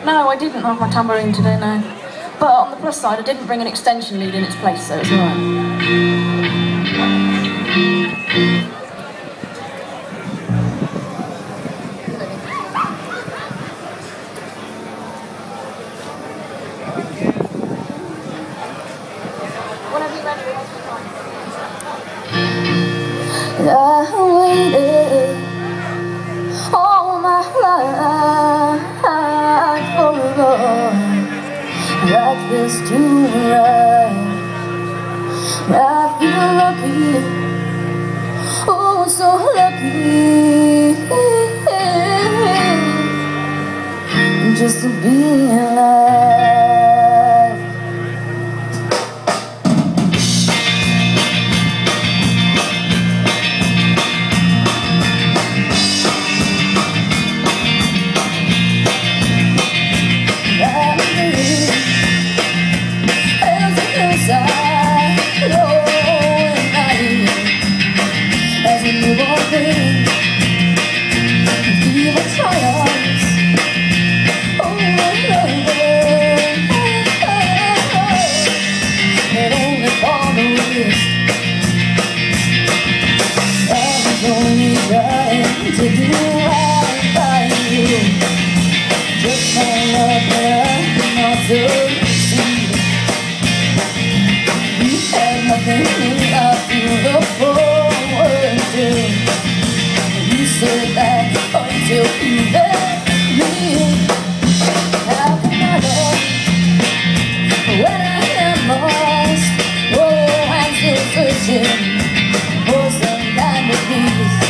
No, I didn't have my tambourine today, no. But on the plus side, I didn't bring an extension lead in its place, so it's alright. I waited all my life for love like this to arrive. I feel lucky, oh so lucky, just to be alive. To do right by you, just my love that I cannot see. You had nothing I feel forward to. You said that until you let me. How can I love when I am lost? Oh, I'm still searching for some kind of peace.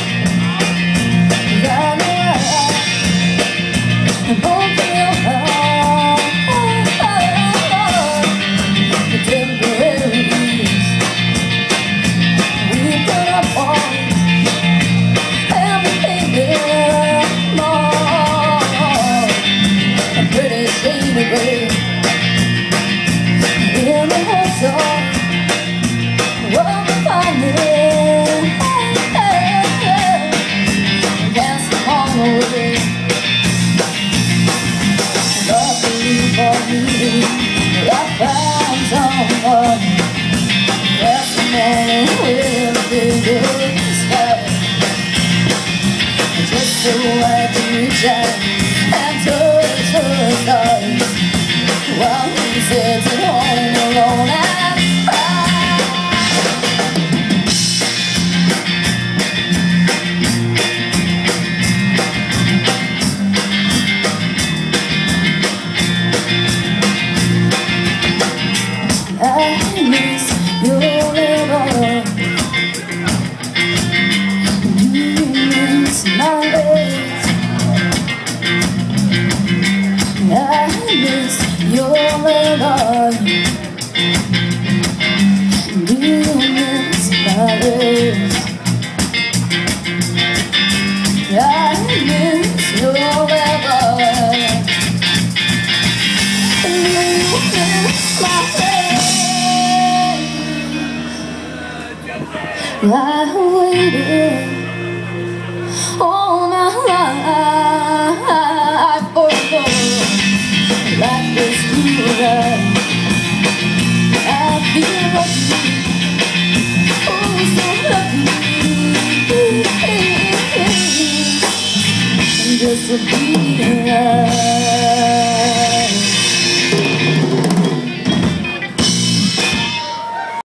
I found someone that's the man with a bigger sky, just so I can reach out